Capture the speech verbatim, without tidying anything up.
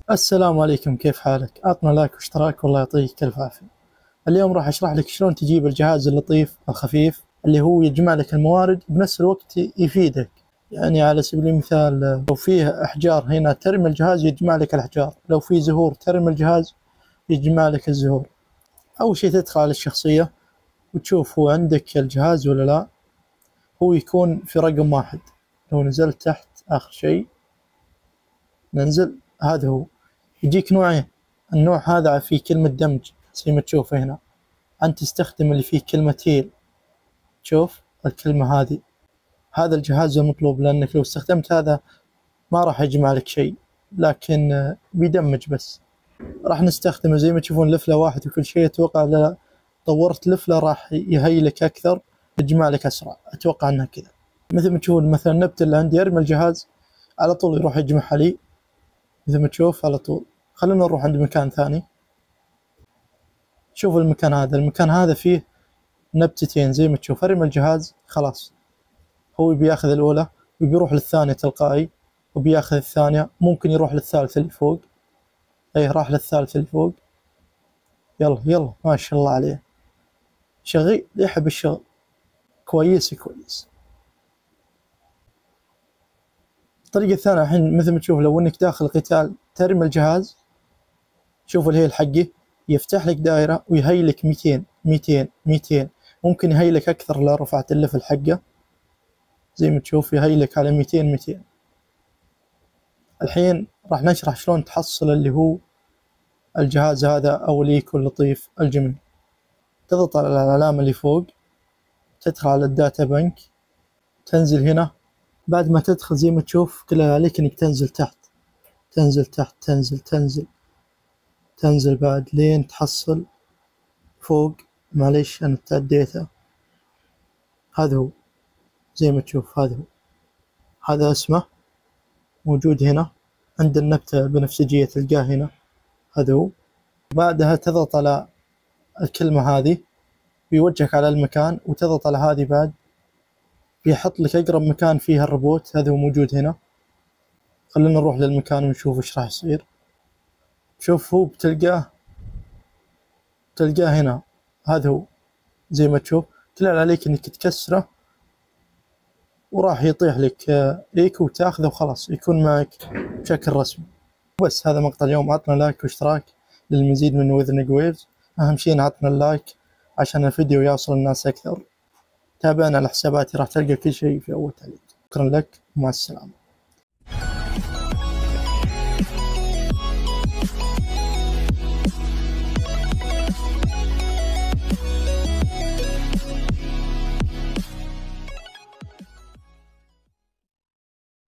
السلام عليكم، كيف حالك؟ عطنا لايك واشتراك والله يعطيك الف عافية. اليوم راح اشرح لك شلون تجيب الجهاز اللطيف الخفيف اللي هو يجمع لك الموارد بنفس الوقت يفيدك. يعني على سبيل المثال لو فيه احجار هنا ترمي الجهاز يجمع لك الاحجار، لو فيه زهور ترمي الجهاز يجمع لك الزهور. اول شيء تدخل على الشخصية وتشوف هو عندك الجهاز ولا لا. هو يكون في رقم واحد، لو نزلت تحت اخر شيء ننزل هذا هو. يجيك نوعين، النوع هذا فيه كلمة دمج زي ما تشوف هنا، أنت تستخدم اللي فيه كلمة هيل. شوف الكلمة هذه، هذا الجهاز المطلوب، لأنك لو استخدمت هذا ما راح يجمع لك شيء، لكن بيدمج بس. راح نستخدمه زي ما تشوفون لفلة واحد وكل شيء. أتوقع إذا طورت لفلة راح يهيلك أكثر، يجمع لك أسرع. أتوقع أنها كذا. مثل ما تشوفون مثلا النبتة اللي عندي أرمي الجهاز على طول يروح يجمعها لي مثل ما تشوف على طول. خلونا نروح عند مكان ثاني. شوف المكان هذا، المكان هذا فيه نبتتين زي ما تشوف. ارمي الجهاز خلاص، هو بياخذ الأولى وبيروح للثانية تلقائي، وبياخذ الثانية، ممكن يروح للثالثة اللي فوق. ايه راح للثالثة اللي فوق. يلا يلا ما شاء الله عليه، شغيل يحب الشغل. كويس كويس. الطريقة الثانية الحين مثل ما تشوف، لو انك داخل قتال ترمي الجهاز، شوف الهيل حقي يفتح لك دائرة ويهيلك ميتين ميتين ميتين. ممكن يهيلك أكثر لو رفعت الليفل حقه زي ما تشوف، يهيلك على ميتين ميتين. الحين راح نشرح شلون تحصل اللي هو الجهاز هذا أو الإيكو اللطيف الجميل. تضغط على العلامة اللي فوق، تدخل على الداتا بنك، تنزل هنا. بعد ما تدخل زي ما تشوف كل اللي عليك إنك تنزل تحت، تنزل تحت، تنزل تنزل تنزل بعد لين تحصل فوق. معليش أنا تعديته. هذا هو زي ما تشوف، هذا هو، هذا اسمه موجود هنا عند النبتة بنفسجية تلقاه هنا. هذا هو. بعدها تضغط على الكلمة هذه بيوجهك على المكان، وتضغط على هذه بعد بيحط لك أقرب مكان فيها الروبوت. هذا هو موجود هنا. خلينا نروح للمكان ونشوف ايش راح يصير. شوف هو بتلقاه تلقاه هنا. هذا هو زي ما تشوف. كل اللي عليك انك تكسره وراح يطيح لك ايكو وتاخذه وخلاص يكون معك بشكل رسمي. بس هذا مقطع اليوم. عطنا لايك واشتراك للمزيد من وذنق ويفز. اهم شيء عطنا اللايك عشان الفيديو يوصل الناس اكثر. تابعنا على حساباتي راح تلقى كل شيء في اول تعليق. شكرا لك ومع السلامة.